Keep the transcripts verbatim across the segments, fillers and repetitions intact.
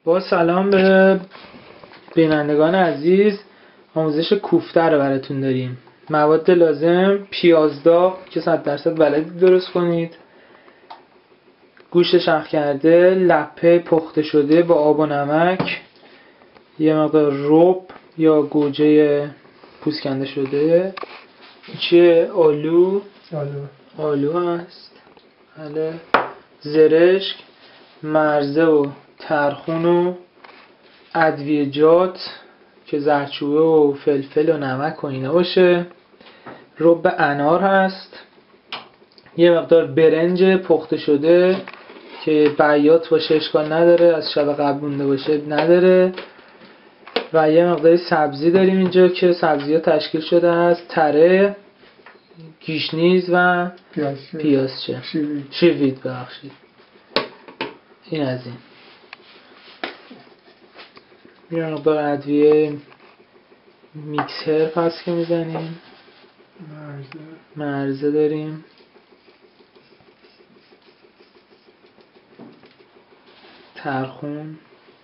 با سلام به بینندگان عزیز، آموزش کوفته رو براتون داریم. مواد لازم: پیاز داغ که صد درصد بلدید درست کنید، گوشت شخ کرده، لپه پخته شده با آب و نمک، یه مقدار رب یا گوجه پوست کنده شده، چیه آلو آلو آلو هست، بله، زرشک، مرزه و ترخون و ادویجات که زردچوبه و فلفل و نمک و اینا باشه، رب انار هست، یه مقدار برنج پخته شده که بیات باشه اشکال نداره، از شب قبل مونده باشه نداره، و یه مقدار سبزی داریم اینجا که سبزی ها تشکیل شده از تره، گیشنیز و پیازچه شیوید شیوید ببخشید. این از این. یه مقدار ادویه میکسر پس که میزنیم، مرزه مرزه داریم، ترخون،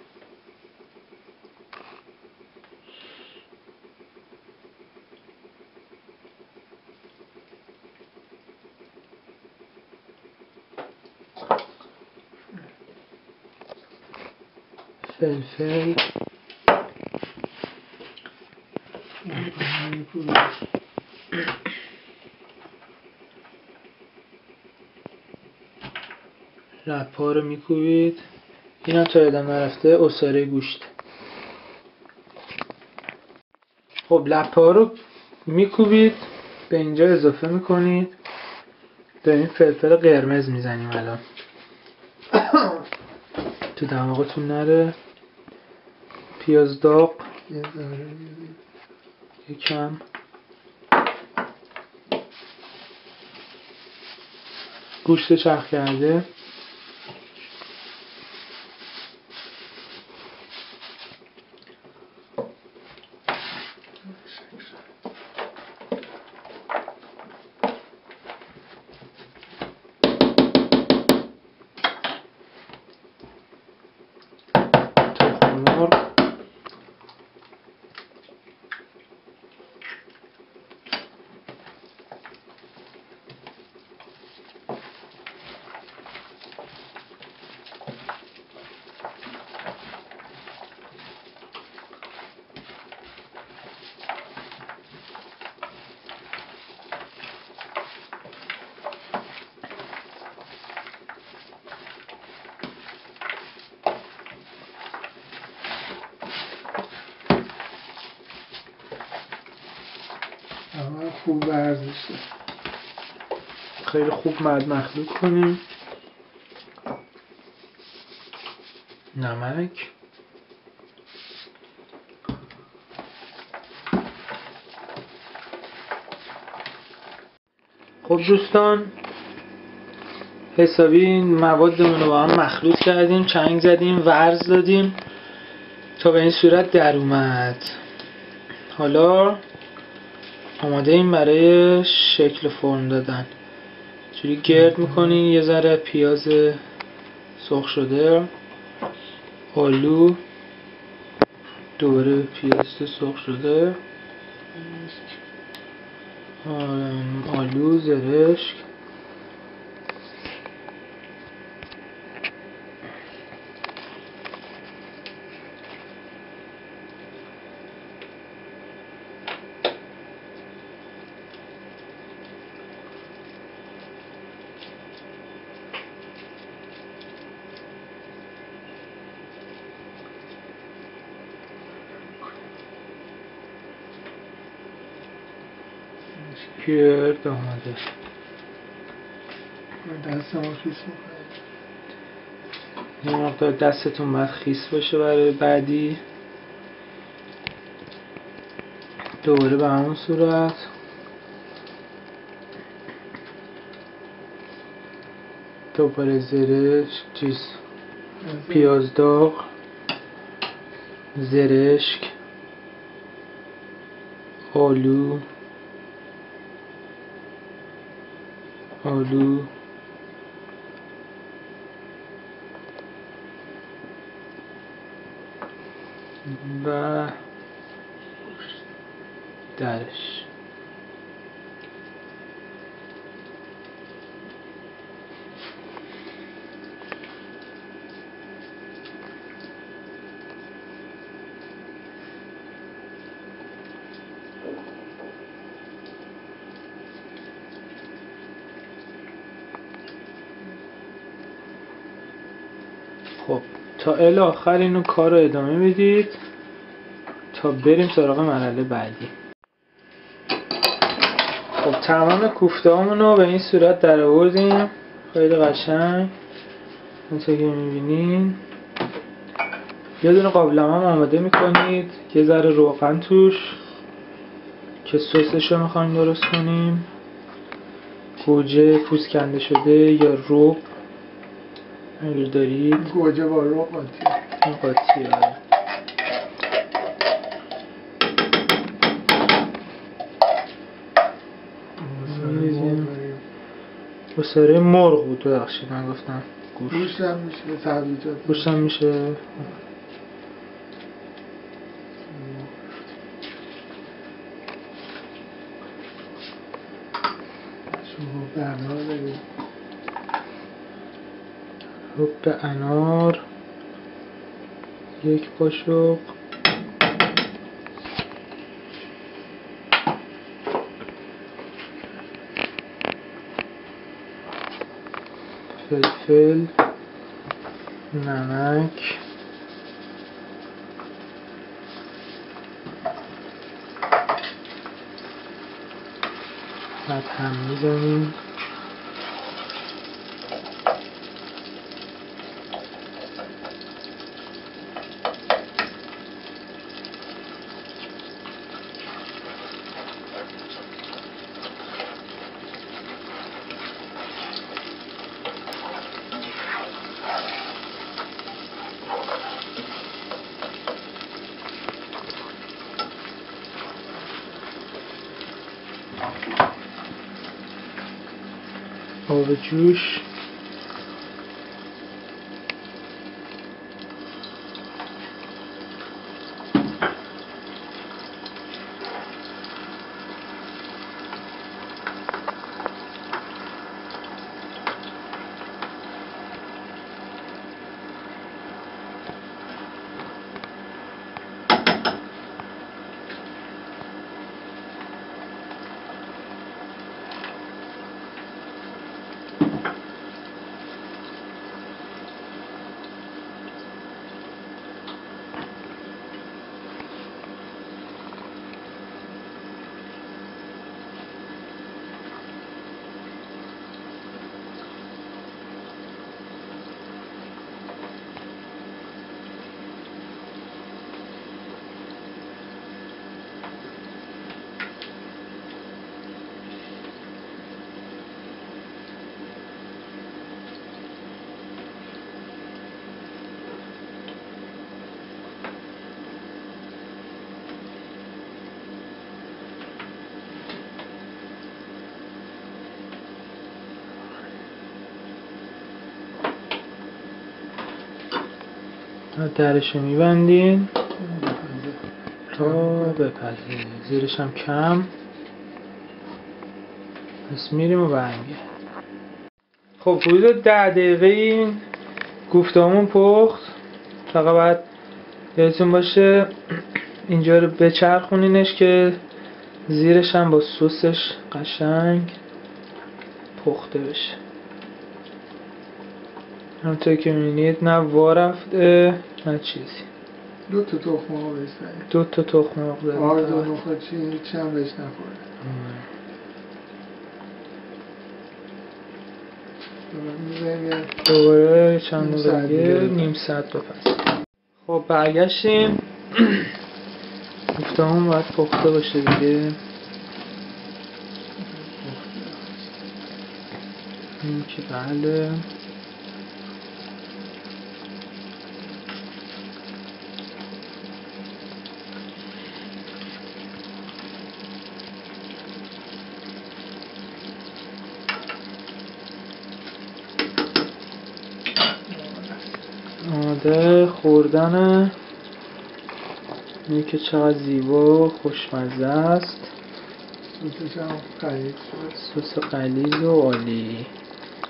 فلفل، لپا رو میکوبید. این هم تا یادم نرفته عصاره گوشت. خب لپا رو میکوبید، به اینجا اضافه میکنید. داریم فلفل قرمز میزنیم الان تو دماغتون نره. پیاز داغ یکم، گوشت چرخ کرده، تخم مرغ، اما خوب ورزشه. خیلی خوب مد مخلوط کنیم. نمک، خب دوستان حسابی این موادمون رو با هم مخلوط کردیم، چنگ زدیم، ورز دادیم تا به این صورت در اومد. حالا آماده این برای شکل فرم دادن. جوری گرد میکنین، یه ذره پیاز سرخ شده، آلو، دوباره پیاز سرخ شده، آلو، زرشک، گرد آماده. دستمو خیس میکنه. یه مقدار دستتون باید خیس باشه برای بعدی. دوباره به همون صورت دوباره زرشک، چیز پیاز داغ، زرشک، آلو آلو و درش. خب تا ال آخر اینو کار رو ادامه میدید تا بریم سراغ مرحله بعدی. خب تمام کوفته هامونو به این صورت در آوردیم، خیلی قشنگ. همونطور که میبینین یه دونه قابلمه هم آماده میکنید، یه ذره روغن توش که سسش رو میخوایم درست کنیم، گوجه پوست کنده شده یا روب اگر دارید. گوجه با رو قاطی قاطی آره. بساره مرغ بود، ببخشید من گفتم گوشت. گوشت هم میشه سبزیجات. گوشت هم میشه. حب انار داریم. حب انار یک قاشق، فلفل، نمک، بعد هم میزنیم. آب جوش، درشو میبندین تا بپزه، زیرش هم کم. پس میریم و برمیگردیم. خب حدود ده دقیقه این کوفته‌مون پخت. فقط باید یادتون باشه اینجا رو بچرخونینش که زیرش هم با سسش قشنگ پخته بشه. همونطور که میبینید نه وا رفته نه چیزی. دو تا تخم مرغ بزنید. دو تا تخم مرغ زدیم. آره دو نخواه چی هیچی هم بهش نخوره. دوباره چند دقیقه نیم ساعت بپز. خب برگشتیم. کوفته‌مون باید پخته باشه دیگه. این که بله. آماده خوردن. اینی که چقدر زیبا و خوشمزه است. سوسش هم قریب شد. سس غلیظ و عالی.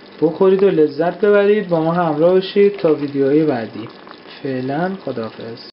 بخورید و لذت ببرید. با ما همراه باشید تا ویدیوهای بعدی. فعلا خداحافظ.